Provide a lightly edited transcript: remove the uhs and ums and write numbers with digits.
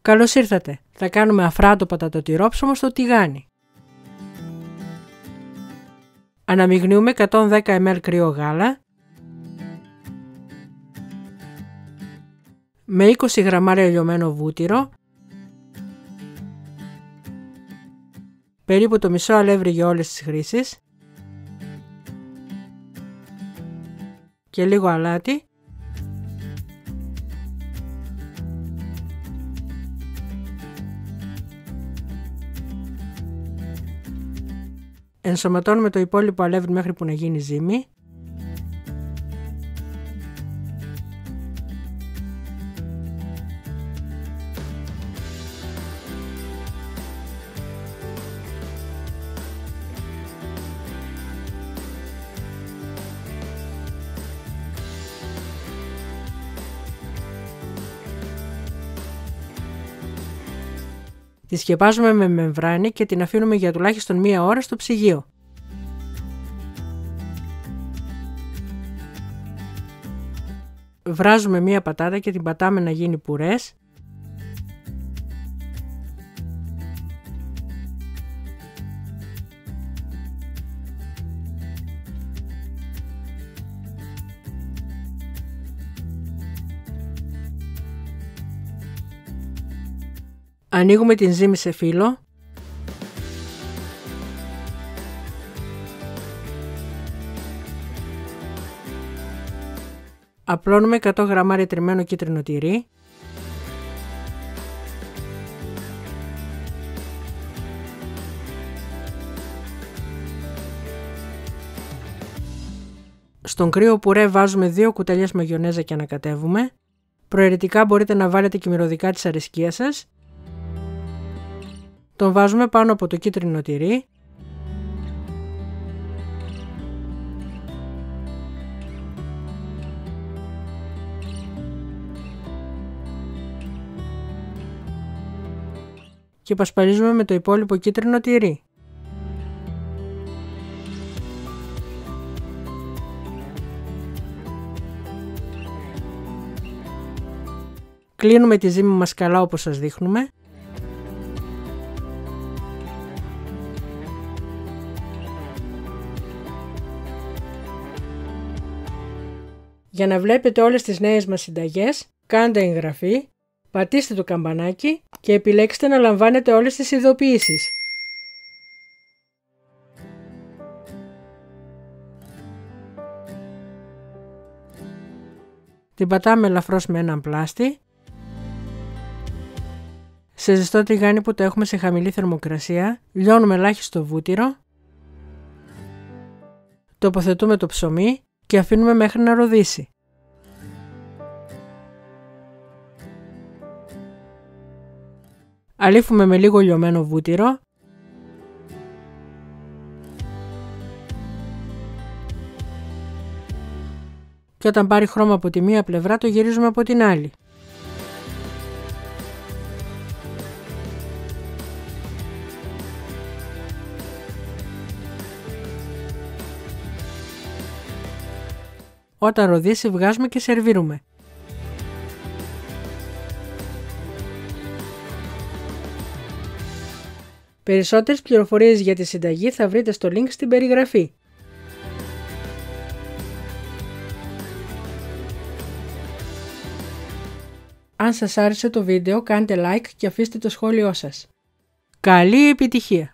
Καλώς ήρθατε! Θα κάνουμε αφράτο πατατοτηρόψωμο στο τηγάνι. Αναμειγνύουμε 110 ml κρύο γάλα με 20 γραμμάρια λιωμένο βούτυρο, περίπου το μισό αλεύρι για όλες τις χρήσεις και λίγο αλάτι, ενσωματώνουμε το υπόλοιπο αλεύρι μέχρι που να γίνει ζύμη. Τη σκεπάζουμε με μεμβράνη και την αφήνουμε για τουλάχιστον 1 ώρα στο ψυγείο. Βράζουμε 1 πατάτα και την πατάμε να γίνει πουρές. Ανοίγουμε την ζύμη σε φύλλο. Απλώνουμε 100 γραμμάρια τριμμένο κίτρινο τυρί. Στον κρύο πουρέ βάζουμε 2 κουταλιές μαγιονέζα και ανακατεύουμε. Προαιρετικά μπορείτε να βάλετε και μυρωδικά της αρεσκίας σας. Τον βάζουμε πάνω από το κίτρινο τυρί. Και πασπαλίζουμε με το υπόλοιπο κίτρινο τυρί. Κλείνουμε τη ζύμη μας καλά όπως σας δείχνουμε. Για να βλέπετε όλες τις νέες μας συνταγές, κάντε εγγραφή, πατήστε το καμπανάκι και επιλέξτε να λαμβάνετε όλες τις ειδοποιήσεις. Την πατάμε ελαφρώς με έναν πλάστη. Σε ζεστό τηγάνι που το έχουμε σε χαμηλή θερμοκρασία, λιώνουμε ελάχιστο βούτυρο, τοποθετούμε το ψωμί και αφήνουμε μέχρι να ροδίσει. Αλείφουμε με λίγο λιωμένο βούτυρο. Και όταν πάρει χρώμα από τη μία πλευρά το γυρίζουμε από την άλλη. Όταν ροδίσει βγάζουμε και σερβίρουμε. Περισσότερες πληροφορίες για τη συνταγή θα βρείτε στο link στην περιγραφή. Αν σας άρεσε το βίντεο κάντε like και αφήστε το σχόλιο σας. Καλή επιτυχία!